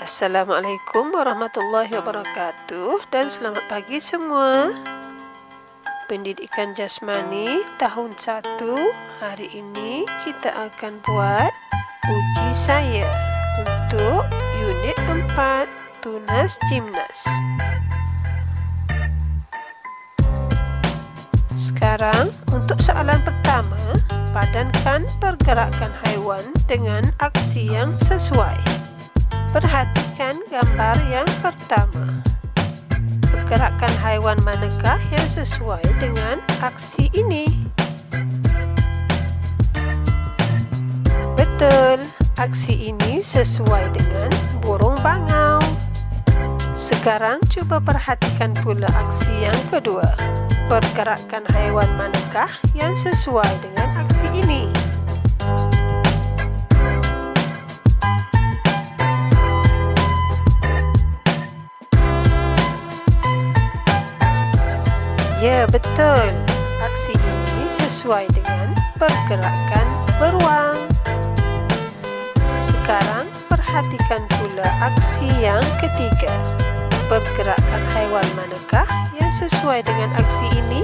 Assalamualaikum warahmatullahi wabarakatuh dan selamat pagi semua. Pendidikan jasmani tahun 1. Hari ini kita akan buat uji saya untuk unit 4 Tunas Gimnas. Sekarang untuk soalan pertama, padankan pergerakan haiwan dengan aksi yang sesuai. Perhatikan gambar yang pertama. Pergerakan haiwan manakah yang sesuai dengan aksi ini? Betul, aksi ini sesuai dengan burung bangau. Sekarang cuba perhatikan pula aksi yang kedua. Pergerakan haiwan manakah yang sesuai dengan aksi ini? Ya, betul. Aksi ini sesuai dengan pergerakan beruang. Sekarang perhatikan pula aksi yang ketiga. Pergerakan haiwan manakah yang sesuai dengan aksi ini?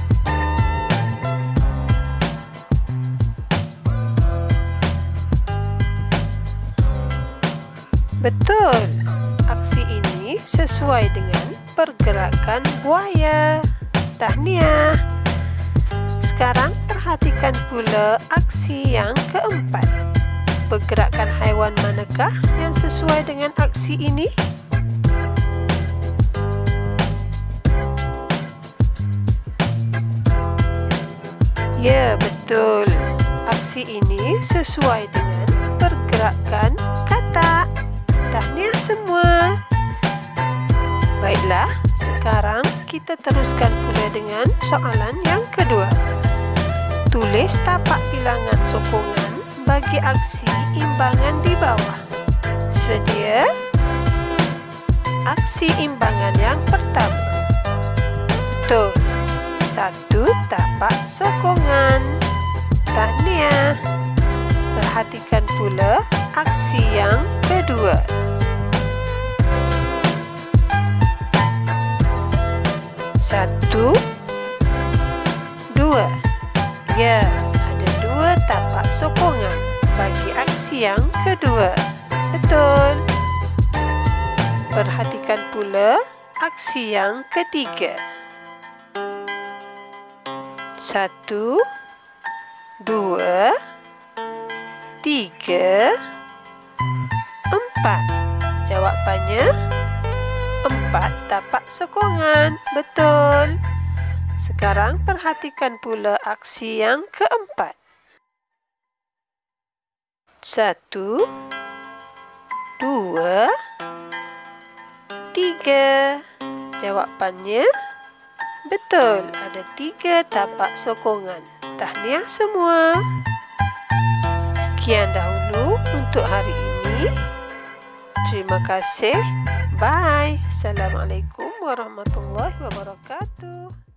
Betul. Aksi ini sesuai dengan pergerakan buaya. Tahniah. Sekarang perhatikan pula aksi yang keempat. Pergerakan haiwan manakah yang sesuai dengan aksi ini? Ya, betul. Aksi ini sesuai dengan pergerakan katak. Tahniah semua. Baiklah, sekarang kita teruskan pula dengan soalan yang kedua. Tulis tapak bilangan sokongan bagi aksi imbangan di bawah. Sedia? Aksi imbangan yang pertama. Betul. 1 tapak sokongan. Tahniah. Perhatikan pula aksi yang kedua. 1, 2. Ya, ada 2 tapak sokongan bagi aksi yang kedua. Betul. Perhatikan pula aksi yang ketiga. 1, 2, 3, 4. Jawapannya 4 tapak sokongan. Betul. Sekarang perhatikan pula aksi yang keempat. 1, 2, 3. Jawapannya betul. Ada 3 tapak sokongan. Tahniah semua. Sekian dahulu untuk hari ini. Terima kasih. Bye. Assalamualaikum warahmatullahi wabarakatuh.